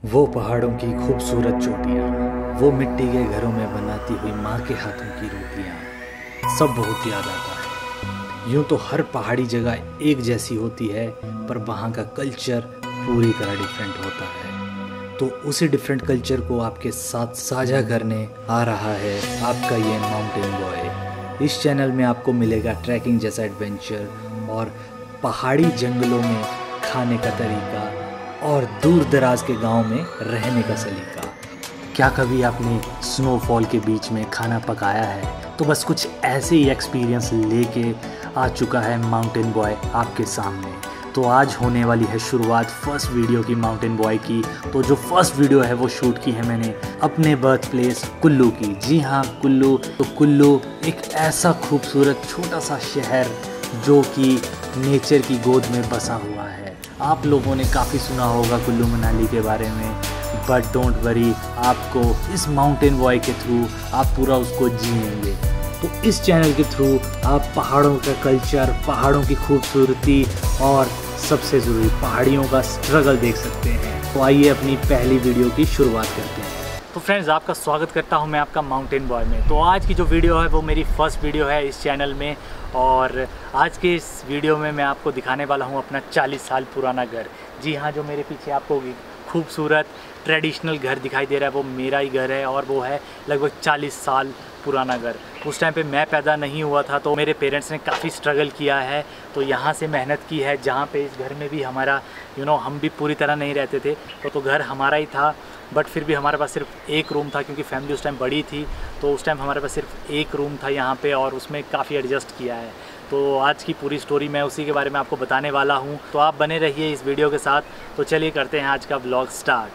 वो पहाड़ों की खूबसूरत चोटियाँ, वो मिट्टी के घरों में बनाती हुई माँ के हाथों की रोटियाँ, सब बहुत याद आता है। यूँ तो हर पहाड़ी जगह एक जैसी होती है, पर वहाँ का कल्चर पूरी तरह डिफरेंट होता है। तो उसी डिफरेंट कल्चर को आपके साथ साझा करने आ रहा है आपका ये माउंटेन बॉय। इस चैनल में आपको मिलेगा ट्रैकिंग जैसा एडवेंचर और पहाड़ी जंगलों में खाने का तरीका और दूर दराज के गांव में रहने का सलीका। क्या कभी आपने स्नोफॉल के बीच में खाना पकाया है? तो बस कुछ ऐसे ही एक्सपीरियंस लेके आ चुका है माउंटेन बॉय आपके सामने। तो आज होने वाली है शुरुआत फर्स्ट वीडियो की माउंटेन बॉय की। तो जो फर्स्ट वीडियो है वो शूट की है मैंने अपने बर्थ प्लेस कुल्लू की। जी हाँ, कुल्लू। तो कुल्लू एक ऐसा खूबसूरत छोटा सा शहर जो कि नेचर की गोद में बसा हुआ है। आप लोगों ने काफ़ी सुना होगा कुल्लू मनाली के बारे में, बट डोंट वरी, आपको इस माउंटेन बॉय के थ्रू आप पूरा उसको जिएंगे। तो इस चैनल के थ्रू आप पहाड़ों का कल्चर, पहाड़ों की खूबसूरती और सबसे ज़रूरी पहाड़ियों का स्ट्रगल देख सकते हैं। तो आइए अपनी पहली वीडियो की शुरुआत करते हैं। तो फ्रेंड्स, आपका स्वागत करता हूं मैं आपका माउंटेन बॉय में। तो आज की जो वीडियो है वो मेरी फर्स्ट वीडियो है इस चैनल में, और आज के इस वीडियो में मैं आपको दिखाने वाला हूं अपना 40 साल पुराना घर। जी हाँ, जो मेरे पीछे आपको खूबसूरत ट्रेडिशनल घर दिखाई दे रहा है वो मेरा ही घर है, और वो है लगभग 40 साल पुराना घर। उस टाइम पे मैं पैदा नहीं हुआ था, तो मेरे पेरेंट्स ने काफ़ी स्ट्रगल किया है, तो यहाँ से मेहनत की है। जहाँ पे इस घर में भी हमारा हम भी पूरी तरह नहीं रहते थे, तो घर हमारा ही था, बट फिर भी हमारे पास सिर्फ एक रूम था, क्योंकि फैमिली उस टाइम बड़ी थी। तो उस टाइम हमारे पास सिर्फ एक रूम था यहाँ पे, और उसमें काफ़ी एडजस्ट किया है। तो आज की पूरी स्टोरी मैं उसी के बारे में आपको बताने वाला हूँ, तो आप बने रहिए इस वीडियो के साथ। तो चलिए करते हैं आज का व्लॉग स्टार्ट।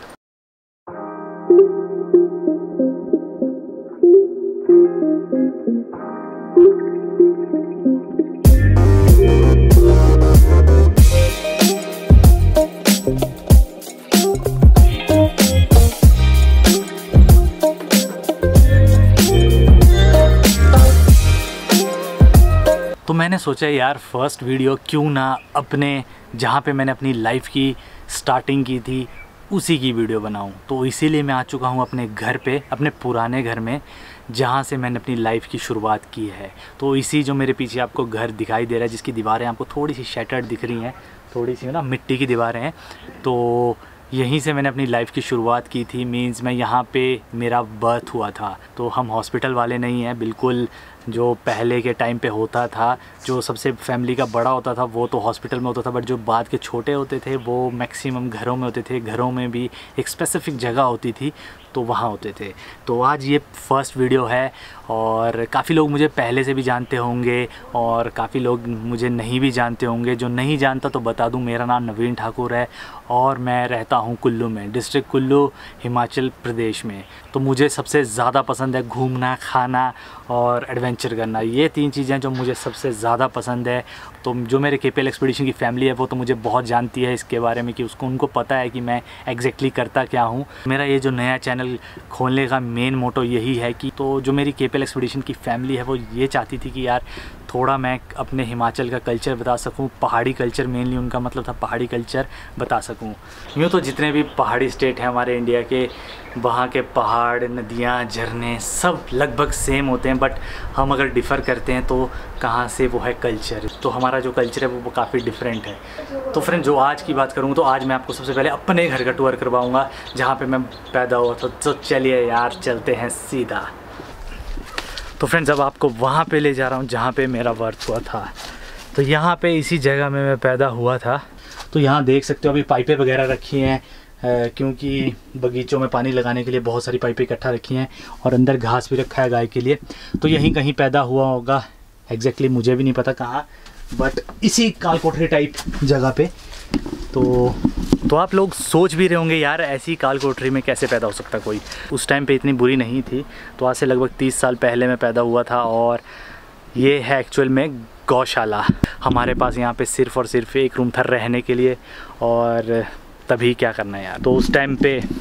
तो मैंने सोचा यार फर्स्ट वीडियो क्यों ना अपने जहाँ पे मैंने अपनी लाइफ की स्टार्टिंग की थी उसी की वीडियो बनाऊं। तो इसीलिए मैं आ चुका हूँ अपने घर पे, अपने पुराने घर में, जहाँ से मैंने अपनी लाइफ की शुरुआत की है। तो इसी जो मेरे पीछे आपको घर दिखाई दे रहा है, जिसकी दीवारें आपको थोड़ी सी शैटर्ड दिख रही हैं, थोड़ी सी ना मिट्टी की दीवारें हैं, तो यहीं से मैंने अपनी लाइफ की शुरुआत की थी। मींस मैं यहाँ पे मेरा बर्थ हुआ था। तो हम हॉस्पिटल वाले नहीं हैं, बिल्कुल जो पहले के टाइम पे होता था, जो सबसे फैमिली का बड़ा होता था वो तो हॉस्पिटल में होता था, बट जो बाद के छोटे होते थे वो मैक्सिमम घरों में होते थे। घरों में भी एक स्पेसिफ़िक जगह होती थी, तो वहाँ होते थे। तो आज ये फर्स्ट वीडियो है, और काफ़ी लोग मुझे पहले से भी जानते होंगे और काफ़ी लोग मुझे नहीं भी जानते होंगे। जो नहीं जानता तो बता दूं, मेरा नाम नवीन ठाकुर है और मैं रहता हूं कुल्लू में, डिस्ट्रिक्ट कुल्लू, हिमाचल प्रदेश में। तो मुझे सबसे ज़्यादा पसंद है घूमना, खाना और एडवेंचर करना। ये तीन चीज़ें जो मुझे सबसे ज़्यादा पसंद है। तो जो मेरे केपीएल एक्सपीडिशन की फैमिली है वो तो मुझे बहुत जानती है इसके बारे में, कि उनको पता है कि मैं एग्जैक्टली करता क्या हूँ। मेरा ये जो नया चैनल खोलने का मेन मोटो यही है कि तो जो मेरी केपीएल एक्सपीडिशन की फैमिली है वो ये चाहती थी कि यार थोड़ा मैं अपने हिमाचल का कल्चर बता सकूं, पहाड़ी कल्चर, मेनली उनका मतलब था पहाड़ी कल्चर बता सकूं। यूँ तो जितने भी पहाड़ी स्टेट हैं हमारे इंडिया के, वहाँ के पहाड़, नदियाँ, झरने सब लगभग सेम होते हैं, बट हम अगर डिफ़र करते हैं तो कहाँ से वो है कल्चर। तो हमारा जो कल्चर है वो काफ़ी डिफरेंट है। तो फ्रेंड, जो आज की बात करूँ तो आज मैं आपको सबसे पहले अपने घर का टूर करवाऊँगा जहाँ पे मैं पैदा हुआ था। तो चलिए यार चलते हैं सीधा। तो फ्रेंड्स, अब आपको वहाँ पे ले जा रहा हूँ जहाँ पे मेरा बर्थ हुआ था। तो यहाँ पे इसी जगह में मैं पैदा हुआ था। तो यहाँ देख सकते हो अभी पाइपें वगैरह रखी हैं, क्योंकि बगीचों में पानी लगाने के लिए बहुत सारी पाइपें इकट्ठा रखी हैं, और अंदर घास भी रखा है गाय के लिए। तो यहीं कहीं पैदा हुआ होगा, एग्जैक्टली मुझे भी नहीं पता कहाँ, बट इसी कालकोठरी टाइप जगह पे। तो आप लोग सोच भी रहे होंगे यार ऐसी काल कोठरी में कैसे पैदा हो सकता कोई। उस टाइम पे इतनी बुरी नहीं थी। तो आज से लगभग 30 साल पहले मैं पैदा हुआ था, और ये है एक्चुअल में गौशाला। हमारे पास यहाँ पे सिर्फ़ और सिर्फ एक रूम था रहने के लिए, और तभी क्या करना है यार। तो उस टाइम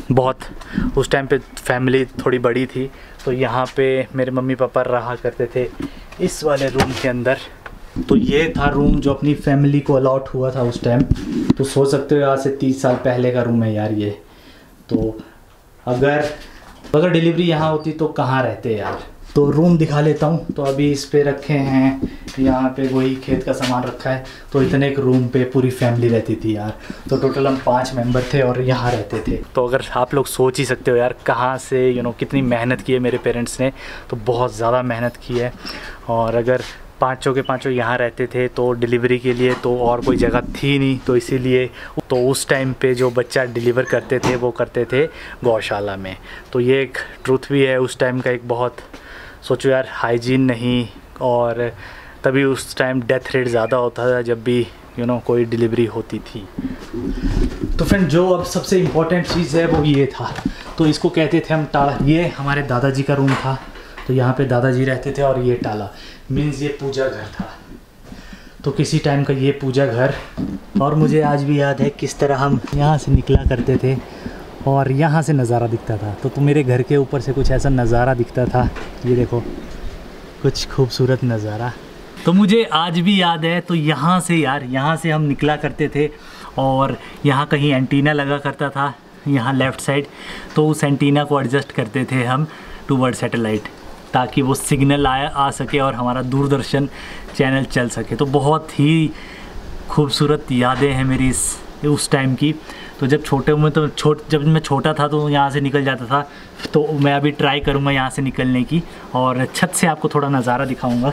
पे फैमिली थोड़ी बड़ी थी, तो यहाँ पे मेरे मम्मी पापा रहा करते थे इस वाले रूम के अंदर। तो ये था रूम जो अपनी फैमिली को अलॉट हुआ था उस टाइम। तो सोच सकते हो आज से 30 साल पहले का रूम है यार ये। तो अगर डिलीवरी यहाँ होती तो कहाँ रहते यार। तो रूम दिखा लेता हूँ। तो अभी इस पे रखे हैं, यहाँ पे वही खेत का सामान रखा है। तो इतने एक रूम पे पूरी फैमिली रहती थी यार। तो टोटल हम 5 मेंबर थे और यहाँ रहते थे। तो अगर आप लोग सोच ही सकते हो यार कहाँ से कितनी मेहनत की है मेरे पेरेंट्स ने। तो बहुत ज़्यादा मेहनत की है। और अगर पाँचों के पाँचों यहाँ रहते थे तो डिलीवरी के लिए तो और कोई जगह थी नहीं, तो इसीलिए तो उस टाइम पे जो बच्चा डिलीवर करते थे वो करते थे गौशाला में। तो ये एक ट्रुथ भी है उस टाइम का। एक बहुत सोचो यार, हाइजीन नहीं, और तभी उस टाइम डेथ रेट ज़्यादा होता था जब भी कोई डिलीवरी होती थी। तो फ्रेंड, जो अब सबसे इम्पोर्टेंट चीज़ है वो ये था। तो इसको कहते थे हम टाला। ये हमारे दादाजी का रूम था। तो यहाँ पे दादाजी रहते थे और ये टाला मीन्स ये पूजा घर था। तो किसी टाइम का ये पूजा घर। और मुझे आज भी याद है किस तरह हम यहाँ से निकला करते थे और यहाँ से नज़ारा दिखता था। तो मेरे घर के ऊपर से कुछ ऐसा नज़ारा दिखता था। ये देखो, कुछ खूबसूरत नज़ारा। तो मुझे आज भी याद है। तो यहाँ से यार, यहाँ से हम निकला करते थे और यहाँ कहीं एंटीना लगा करता था, यहाँ लेफ़्ट साइड। तो उस एंटीना को एडजस्ट करते थे हम टूवर्ड सैटेलाइट, ताकि वो सिग्नल आ सके और हमारा दूरदर्शन चैनल चल सके। तो बहुत ही खूबसूरत यादें हैं मेरी उस टाइम की। तो जब जब मैं छोटा था तो यहाँ से निकल जाता था। तो मैं अभी ट्राई करूँगा यहाँ से निकलने की, और छत से आपको थोड़ा नज़ारा दिखाऊँगा।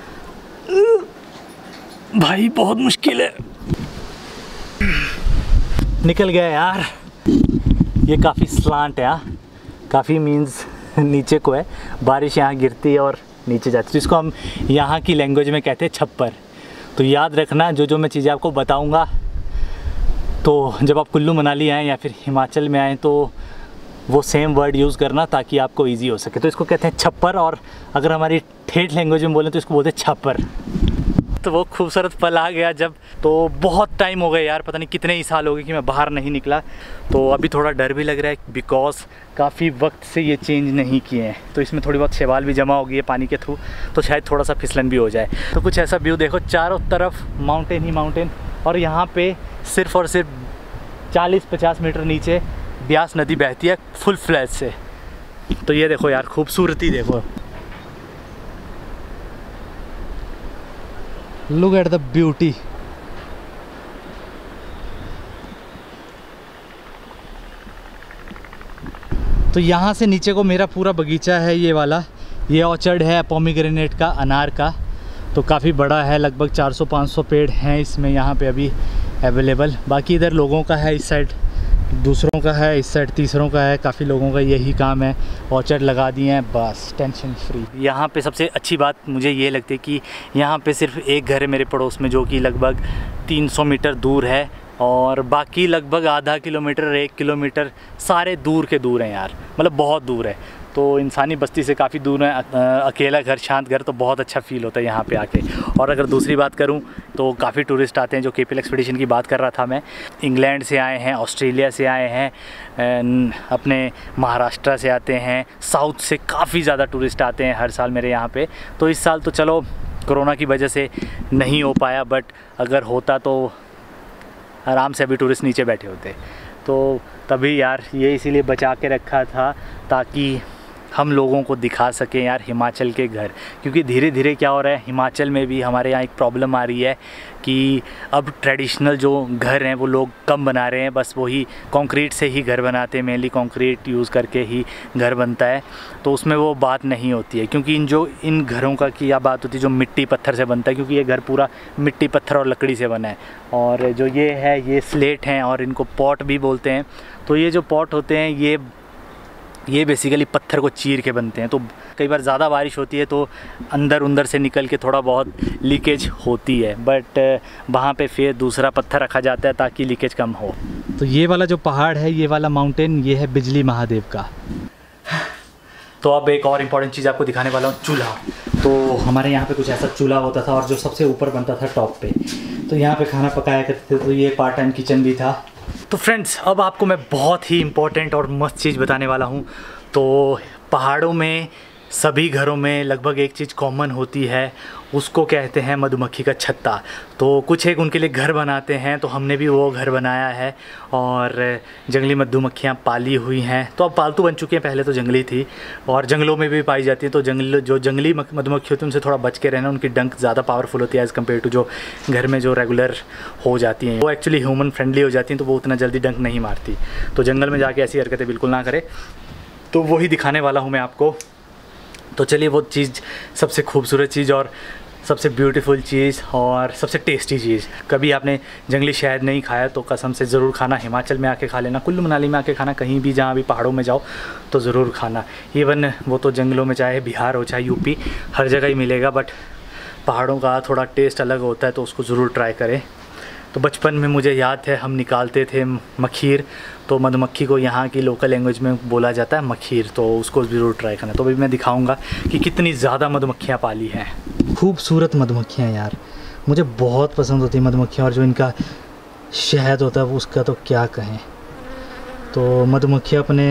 भाई बहुत मुश्किल है। निकल गया यार। ये काफ़ी स्लांट है यार, काफ़ी मीन्स नीचे को है। बारिश यहाँ गिरती है और नीचे जाती है। तो इसको हम यहाँ की लैंग्वेज में कहते हैं छप्पर। तो याद रखना, जो मैं चीज़ें आपको बताऊँगा, तो जब आप कुल्लू मनाली आएँ या फिर हिमाचल में आएँ तो वो सेम वर्ड यूज़ करना, ताकि आपको ईजी हो सके। तो इसको कहते हैं छप्पर, और अगर हमारी ठेठ लैंग्वेज में बोलें तो इसको बोलते हैं छप्पर। तो वो खूबसूरत पल आ गया जब, तो बहुत टाइम हो गया यार, पता नहीं कितने ही साल हो गए कि मैं बाहर नहीं निकला। तो अभी थोड़ा डर भी लग रहा है, बिकॉज काफ़ी वक्त से ये चेंज नहीं किए हैं। तो इसमें थोड़ी बहुत शैवाल भी जमा हो गई है पानी के थ्रू, तो शायद थोड़ा सा फिसलन भी हो जाए। तो कुछ ऐसा व्यू देखो, चारों तरफ माउंटेन ही माउंटेन, और यहाँ पे सिर्फ और सिर्फ 40-50 मीटर नीचे ब्यास नदी बहती है फुल फ्लैश से। तो ये देखो यार, खूबसूरती देखो। Look at the beauty. तो यहाँ से नीचे को मेरा पूरा बगीचा है, ये वाला। ये ऑर्चर्ड है पोमीग्रेनेट का, अनार का। तो काफ़ी बड़ा है, लगभग 400-500 पेड़ हैं इसमें यहाँ पे अभी अवेलेबल। बाकी इधर लोगों का है, इस साइड दूसरों का है, इस साइड तीसरों का है। काफ़ी लोगों का यही काम है, ऑर्चर्ड लगा दिए हैं, बस टेंशन फ्री। यहाँ पे सबसे अच्छी बात मुझे ये लगती है कि यहाँ पे सिर्फ एक घर है मेरे पड़ोस में, जो कि लगभग 300 मीटर दूर है, और बाकी लगभग आधा किलोमीटर 1 किलोमीटर सारे दूर के दूर हैं यार, मतलब बहुत दूर है। तो इंसानी बस्ती से काफ़ी दूर है। अकेला घर, शांत घर, तो बहुत अच्छा फील होता है यहाँ पे आके। और अगर दूसरी बात करूँ तो काफ़ी टूरिस्ट आते हैं, जो केपीएल एक्सपीडिशन की बात कर रहा था मैं। इंग्लैंड से आए हैं, ऑस्ट्रेलिया से आए हैं, अपने महाराष्ट्र से आते हैं, साउथ से काफ़ी ज़्यादा टूरिस्ट आते हैं हर साल मेरे यहाँ पे। तो इस साल तो चलो कोरोना की वजह से नहीं हो पाया, बट अगर होता तो आराम से अभी टूरिस्ट नीचे बैठे होते। तो तभी यार ये इसीलिए बचा के रखा था, ताकि हम लोगों को दिखा सकें यार हिमाचल के घर। क्योंकि धीरे धीरे क्या हो रहा है, हिमाचल में भी हमारे यहाँ एक प्रॉब्लम आ रही है कि अब ट्रेडिशनल जो घर हैं वो लोग कम बना रहे हैं, बस वही कंक्रीट से ही घर बनाते हैं, मेनली कंक्रीट यूज़ करके ही घर बनता है। तो उसमें वो बात नहीं होती है, क्योंकि इन घरों का क्या बात होती है जो मिट्टी पत्थर से बनता है, क्योंकि ये घर पूरा मिट्टी पत्थर और लकड़ी से बना है। और जो ये है, ये स्लेट हैं, और इनको पॉट भी बोलते हैं। तो ये जो पॉट होते हैं ये बेसिकली पत्थर को चीर के बनते हैं। तो कई बार ज़्यादा बारिश होती है तो अंदर से निकल के थोड़ा बहुत लीकेज होती है, बट वहाँ पे फिर दूसरा पत्थर रखा जाता है ताकि लीकेज कम हो। तो ये वाला जो पहाड़ है, ये वाला माउंटेन, ये है बिजली महादेव का। तो अब एक और इम्पॉर्टेंट चीज़ आपको दिखाने वाला हूँ, चूल्हा। तो हमारे यहाँ पे कुछ ऐसा चूल्हा होता था, और जो सबसे ऊपर बनता था टॉप पे। तो यहाँ पे खाना पकाया करते थे। तो ये पार्ट टाइम किचन भी था। तो फ्रेंड्स, अब आपको मैं बहुत ही इम्पोर्टेंट और मस्त चीज़ बताने वाला हूँ। तो पहाड़ों में सभी घरों में लगभग एक चीज़ कॉमन होती है, उसको कहते हैं मधुमक्खी का छत्ता। तो कुछ एक उनके लिए घर बनाते हैं, तो हमने भी वो घर बनाया है और जंगली मधुमक्खियाँ पाली हुई हैं। तो अब पालतू बन चुकी हैं, पहले तो जंगली थी और जंगलों में भी पाई जाती हैं। तो जो जंगली मधुमक्खी होती है उनसे थोड़ा बच के रहना, उनकी डंक ज़्यादा पावरफुल होती है एज़ कम्पेयर टू जो घर में जो रेगुलर हो जाती हैं। वो एक्चुअली ह्यूमन फ्रेंडली हो जाती हैं, तो वो उतना जल्दी डंक नहीं मारती। तो जंगल में जाके ऐसी हरकतें बिल्कुल ना करें। तो वही दिखाने वाला हूँ मैं आपको। तो चलिए, वो चीज़ सबसे खूबसूरत चीज़ और सबसे ब्यूटीफुल चीज़ और सबसे टेस्टी चीज़, कभी आपने जंगली शहद नहीं खाया तो कसम से ज़रूर खाना। हिमाचल में आके खा लेना, कुल्लू मनाली में आके खाना, कहीं भी जहाँ भी पहाड़ों में जाओ तो ज़रूर खाना। इवन वो तो जंगलों में चाहे बिहार हो चाहे यूपी, हर जगह ही मिलेगा, बट पहाड़ों का थोड़ा टेस्ट अलग होता है, तो उसको ज़रूर ट्राई करें। तो बचपन में मुझे याद है हम निकालते थे मखीर, तो मधुमक्खी को यहाँ की लोकल लैंग्वेज में बोला जाता है मखीर, तो उसको ज़रूर ट्राई करना। तो अभी मैं दिखाऊंगा कि कितनी ज़्यादा मधुमक्खियाँ पाली हैं। खूबसूरत मधुमक्खियाँ यार, मुझे बहुत पसंद होती है मधुमक्खियाँ, और जो इनका शहद होता है वो उसका तो क्या कहें। तो मधुमक्खियाँ अपने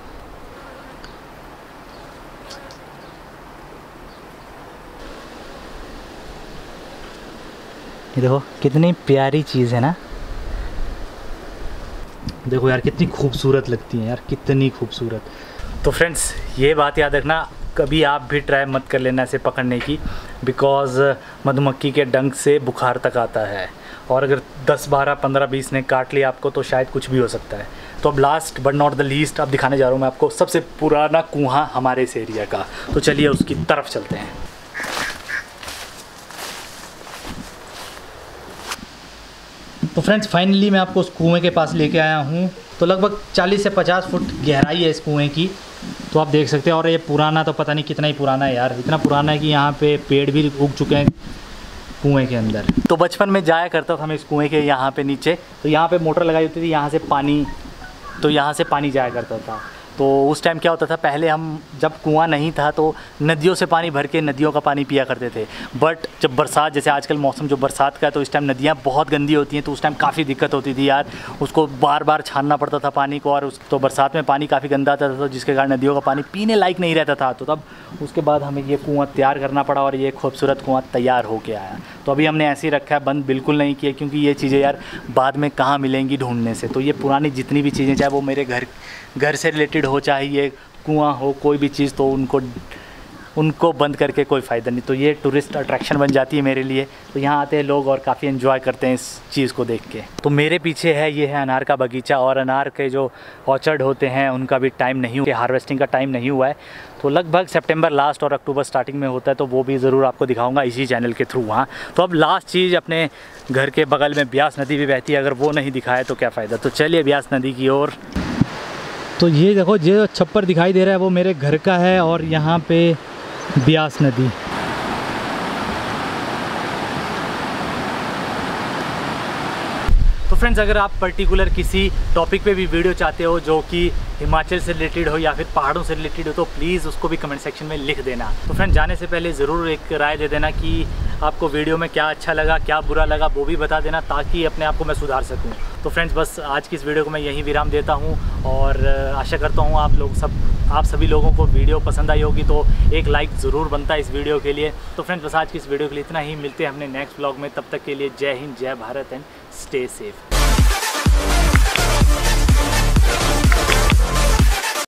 ये देखो कितनी प्यारी चीज़ है ना, देखो यार कितनी खूबसूरत लगती हैं यार, कितनी खूबसूरत। तो फ्रेंड्स ये बात याद रखना, कभी आप भी ट्राई मत कर लेना इसे पकड़ने की, बिकॉज़ मधुमक्खी के डंक से बुखार तक आता है, और अगर 10, 12, 15, 20 ने काट लिया आपको तो शायद कुछ भी हो सकता है। तो अब last but not the least अब दिखाने जा रहा हूँ मैं आपको सबसे पुराना कुआँ हमारे इस एरिया का। तो चलिए उसकी तरफ चलते हैं। तो फ्रेंड्स फाइनली मैं आपको उस कुएं के पास लेके आया हूँ। तो लगभग 40 से 50 फुट गहराई है इस कुएं की, तो आप देख सकते हैं। और ये पुराना तो पता नहीं कितना ही पुराना है यार, इतना पुराना है कि यहाँ पे पेड़ भी उग चुके हैं कुएं के अंदर। तो बचपन में जाया करता था मैं इस कुएं के यहाँ पे नीचे, तो यहाँ पे मोटर लगाई होती थी, यहाँ से पानी जाया करता था। तो उस टाइम क्या होता था, पहले हम जब कुआं नहीं था तो नदियों से पानी भर के नदियों का पानी पिया करते थे। बट जब बरसात, जैसे आजकल मौसम जो बरसात का है, तो इस टाइम नदियाँ बहुत गंदी होती हैं, तो उस टाइम काफ़ी दिक्कत होती थी यार, उसको बार बार छानना पड़ता था पानी को। और तो बरसात में पानी काफ़ी गंदा आता था, तो जिसके कारण नदियों का पानी पीने लायक नहीं रहता था। तो तब उसके बाद हमें ये कुआँ तैयार करना पड़ा और ये खूबसूरत कुआँ तैयार होके आया। तो अभी हमने ऐसे ही रखा है, बंद बिल्कुल नहीं किया, क्योंकि ये चीज़ें यार बाद में कहाँ मिलेंगी ढूंढने से। तो ये पुरानी जितनी भी चीज़ें, चाहे वो मेरे घर से रिलेटेड हो, चाहे ये कुआं हो, कोई भी चीज़, तो उनको बंद करके कोई फ़ायदा नहीं। तो ये टूरिस्ट अट्रैक्शन बन जाती है मेरे लिए। तो यहाँ आते हैं लोग और काफ़ी एंजॉय करते हैं इस चीज़ को देख के। तो मेरे पीछे है, ये है अनार का बगीचा, और अनार के जो ऑर्चर्ड होते हैं उनका भी टाइम नहीं हुआ, हार्वेस्टिंग का टाइम नहीं हुआ है। तो लगभग सितंबर लास्ट और अक्टूबर स्टार्टिंग में होता है, तो वो भी ज़रूर आपको दिखाऊंगा इसी चैनल के थ्रू वहाँ। तो अब लास्ट चीज़, अपने घर के बगल में ब्यास नदी भी बहती है, अगर वो नहीं दिखाए तो क्या फ़ायदा। तो चलिए ब्यास नदी की ओर। तो ये देखो, ये जो छप्पर दिखाई दे रहा है वो मेरे घर का है, और यहाँ पे ब्यास नदी। तो फ्रेंड्स अगर आप पर्टिकुलर किसी टॉपिक पे भी वीडियो चाहते हो जो कि हिमाचल से रिलेटेड हो या फिर पहाड़ों से रिलेटेड हो, तो प्लीज़ उसको भी कमेंट सेक्शन में लिख देना। तो फ्रेंड्स जाने से पहले ज़रूर एक राय दे देना कि आपको वीडियो में क्या अच्छा लगा, क्या बुरा लगा, वो भी बता देना, ताकि अपने आप को मैं सुधार सकूं। तो फ्रेंड्स बस आज की इस वीडियो को मैं यहीं विराम देता हूं, और आशा करता हूं आप सभी लोगों को वीडियो पसंद आई होगी। तो एक लाइक ज़रूर बनता है इस वीडियो के लिए। तो फ्रेंड्स बस आज की इस वीडियो के लिए इतना ही, मिलते हैं अपने नेक्स्ट व्लॉग में। तब तक के लिए जय हिंद, जय भारत एंड स्टे सेफ।